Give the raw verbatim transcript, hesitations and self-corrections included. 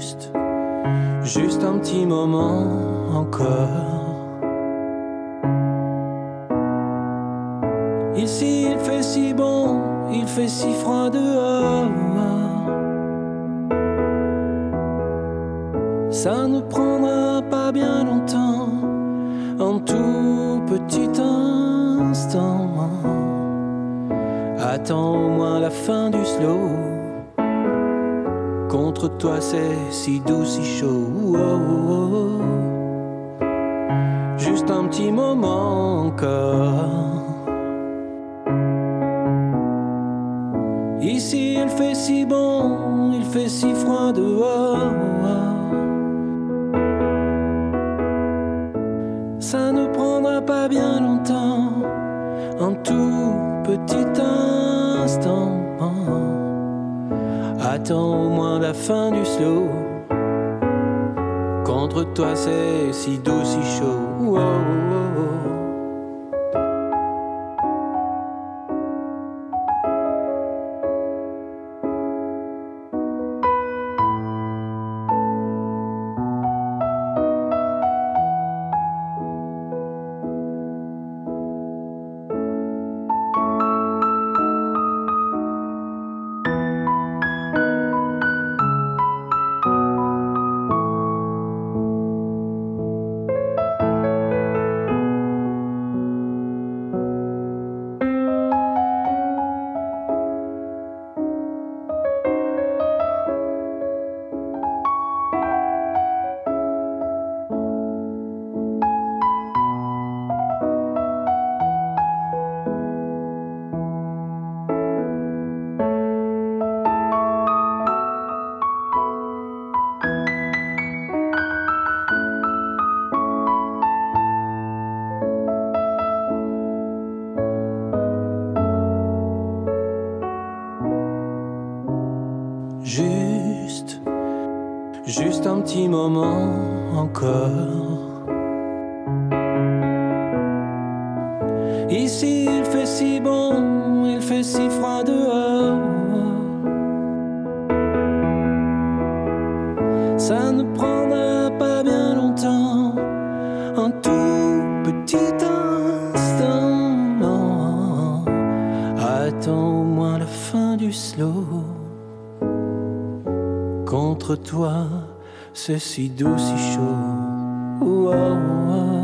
juste, juste un petit moment encore. Ici il fait si bon, il fait si froid dehors. Ça ne prendra pas bien longtemps, un tout petit instant. Attends au moins la fin du slow. Contre toi c'est si doux, si chaud. Oh, oh, oh. Juste un petit moment encore. Ici il fait si bon, il fait si froid dehors. Ça ne prendra pas bien longtemps, un tout petit instant. Attends au moins la fin du slow. Contre toi c'est si doux, si chaud. Oh, oh, oh. Juste, juste un petit moment encore. Ici il fait si bon, il fait si froid dehors. Ça ne prendra pas bien longtemps, un tout petit instant. Attends au moins la fin du slow. Contre toi, c'est si doux, si chaud. Oh, oh, oh.